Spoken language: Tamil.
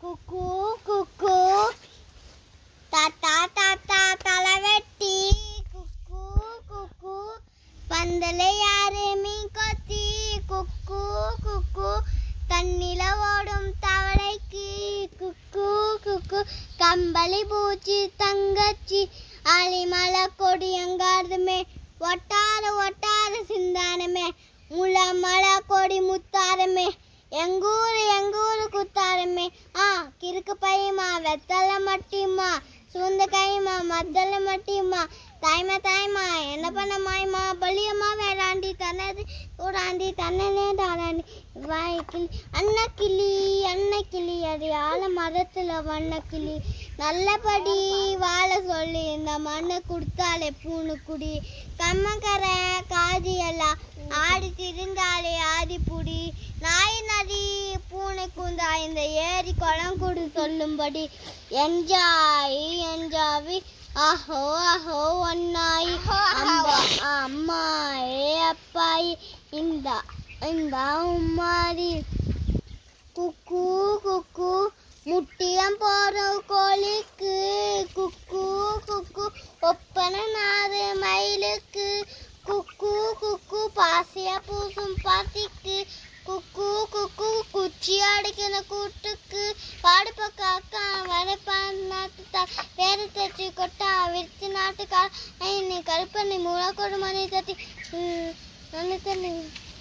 குக்கு குக்கு தாத்தா தாத்தா தலைவெட்டி குக்கு குக்கு பந்தல யாரு மீன் கொத்தி குக்கு குக்கு தண்ணில ஓடும் தவளைக்கு குக்கு குக்கு கம்பளி பூச்சி தங்கச்சி ஆலிமலை கொடி எங்காருமே ஒட்டார ஒட்டார சிந்தானமே முளமலை கொடி முத்தாரமே எங்கூரு குத்தாரமே கிறுக்கு பையமா வெத்தலை மட்டிமா சூந்த கைமா மத்தல மட்டிமா தாய்மா தாய்மா என்ன பண்ண மாயமா பலியம்மா வேறாண்டி தனது ஓடாண்டி தன்னனே தாராண்டி வாய்க்கிளி அன்னக்கிளி அது ஆள மரத்துல வண்ணக்கிளி நல்லபடி வாழ சொல்லி இந்த மண்ணை கொடுத்தாலே பூணு குடி கம்மக்கரை காதி எல்லாம் ஆடி திரிந்தாலே ஆதிப்புடி நாய் நதி பூனை கூந்தா இந்த ஏரி குளம் குடி சொல்லும்படி என்ஜாய் அஹோ அஹோ ஒன்னாய் அம்மாயே அப்பாயி இந்த உம்மாரி குக்கு குக்கு முட்டியம் போறோம் கோழிக்கு குக்கு குக்கு ஒப்பன நாறு மயிலுக்கு குக்கு குக்கு பாசிய பூசும் பாசிக்கு குக்கு குக்கு குச்சி அடிக்கிற கூட்டுக்கு பாடு பக்கம் அக்கா வரைப்பான் நாட்டு பேரு தச்சு கொட்டா விரிச்சு நாட்டுக்கா கருப்பண்ணி மூளை கொடு மணி தட்டி நல்ல தண்ணி